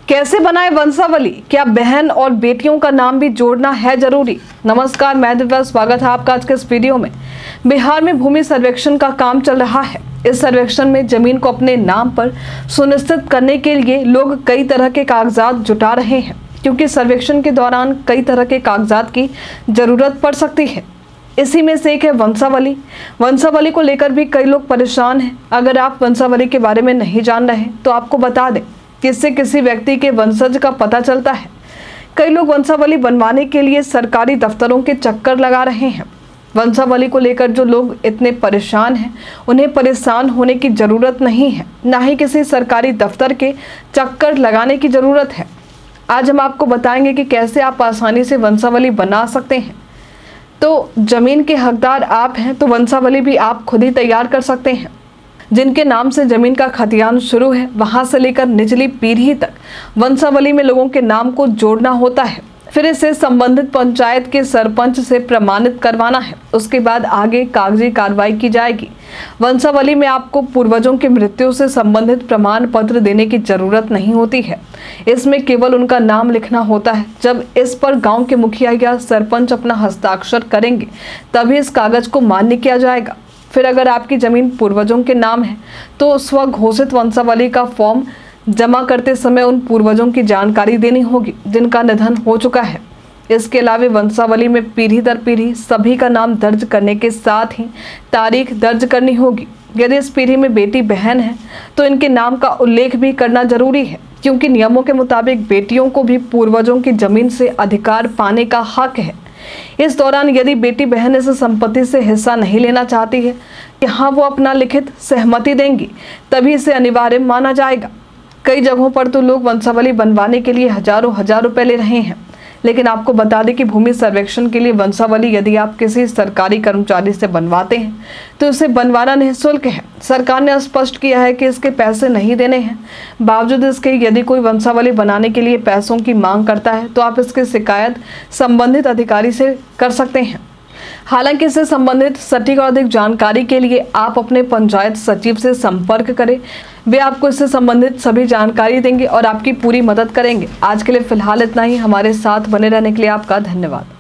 कैसे बनाए वंशावली? क्या बहन और बेटियों का नाम भी जोड़ना है जरूरी? नमस्कार, मैं दिव्या, स्वागत है आपका आज के इस वीडियो में। बिहार में भूमि सर्वेक्षण का काम चल रहा है। इस सर्वेक्षण में जमीन को अपने नाम पर सुनिश्चित करने के लिए लोग कई तरह के कागजात जुटा रहे हैं, क्योंकि सर्वेक्षण के दौरान कई तरह के कागजात की जरूरत पड़ सकती है। इसी में से एक है वंशावली। वंशावली को लेकर भी कई लोग परेशान हैं। अगर आप वंशावली के बारे में नहीं जान रहे तो आपको बता दें कि इससे किसी व्यक्ति के वंशज का पता चलता है। कई लोग वंशावली बनवाने के लिए सरकारी दफ्तरों के चक्कर लगा रहे हैं। वंशावली को लेकर जो लोग इतने परेशान हैं, उन्हें परेशान होने की जरूरत नहीं है, ना ही किसी सरकारी दफ्तर के चक्कर लगाने की जरूरत है। आज हम आपको बताएंगे कि कैसे आप आसानी से वंशावली बना सकते हैं। तो जमीन के हकदार आप हैं तो वंशावली भी आप खुद ही तैयार कर सकते हैं। जिनके नाम से जमीन का खतियान शुरू है, वहां से लेकर निचली पीढ़ी तक वंशावली में लोगों के नाम को जोड़ना होता है। फिर इसे संबंधित पंचायत के सरपंच से प्रमाणित करवाना है। उसके बाद आगे कागजी कार्रवाई की जाएगी। वंशावली में आपको पूर्वजों की मृत्यु से संबंधित प्रमाण पत्र देने की जरूरत नहीं होती है। इसमें केवल उनका नाम लिखना होता है। जब इस पर गांव के मुखिया या सरपंच अपना हस्ताक्षर करेंगे, तभी इस कागज को मान्य किया जाएगा। फिर अगर आपकी जमीन पूर्वजों के नाम है तो स्वघोषित वंशावली का फॉर्म जमा करते समय उन पूर्वजों की जानकारी देनी होगी जिनका निधन हो चुका है। इसके अलावा वंशावली में पीढ़ी दर पीढ़ी सभी का नाम दर्ज करने के साथ ही तारीख दर्ज करनी होगी। यदि इस पीढ़ी में बेटी बहन है तो इनके नाम का उल्लेख भी करना जरूरी है, क्योंकि नियमों के मुताबिक बेटियों को भी पूर्वजों की जमीन से अधिकार पाने का हक है। इस दौरान यदि बेटी बहन इस संपत्ति से हिस्सा नहीं लेना चाहती है, यहाँ वो अपना लिखित सहमति देंगी, तभी इसे अनिवार्य माना जाएगा। कई जगहों पर तो लोग वंशावली बनवाने के लिए हजार रुपए ले रहे हैं, लेकिन आपको बता दें कि भूमि सर्वेक्षण के लिए वंशावली यदि आप किसी सरकारी कर्मचारी से बनवाते हैं तो इसे बनवाना निःशुल्क है। सरकार ने स्पष्ट किया है कि इसके पैसे नहीं देने हैं। बावजूद इसके यदि कोई वंशावली बनाने के लिए पैसों की मांग करता है तो आप इसकी शिकायत संबंधित अधिकारी से कर सकते हैं। हालांकि इससे संबंधित सटीक और अधिक जानकारी के लिए आप अपने पंचायत सचिव से संपर्क करें। वे आपको इससे संबंधित सभी जानकारी देंगे और आपकी पूरी मदद करेंगे। आज के लिए फिलहाल इतना ही। हमारे साथ बने रहने के लिए आपका धन्यवाद।